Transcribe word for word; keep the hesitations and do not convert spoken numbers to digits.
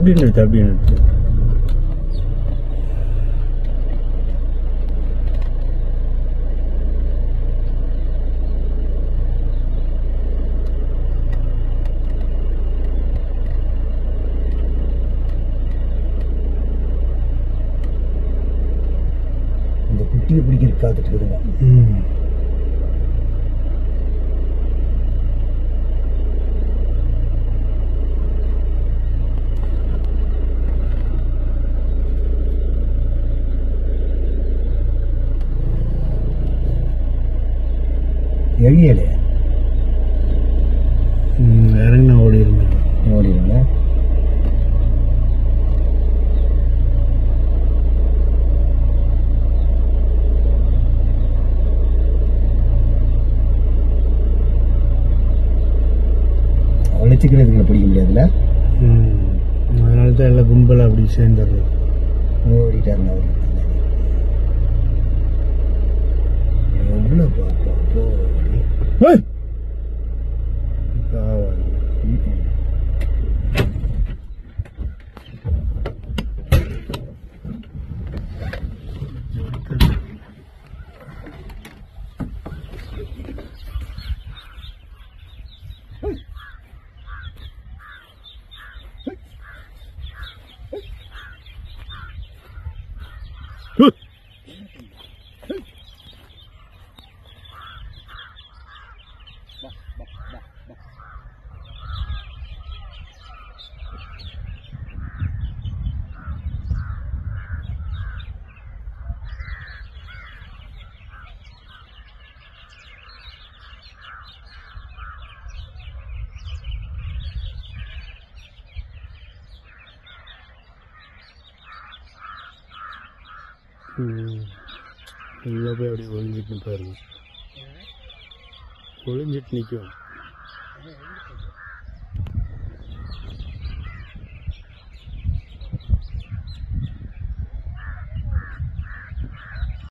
அப்படி நிறுத்து அப்படி நிறுத்து. இந்த குட்டியை பிடிக்க காத்துட்டு இருக்குதுங்க. ம் எழியலையா இறங்கினா ஓடி இருந்தேன் ஓடிடுங்க. அழைச்சிக்கிறதுங்களை பிடிக்க முடியாதுல்ல. அதனால தான் எல்லாம் கும்பலாக அப்படி சேர்ந்துடுறது. ஓடிட்டாருங்க அவர். எவ்வளோ பாப்பா போடி காவாது. உள்ளே போய் அப்படி ஒளிஞ்சிட்டு பாருங்க. ஒளிஞ்சிட்டு நிற்கும்.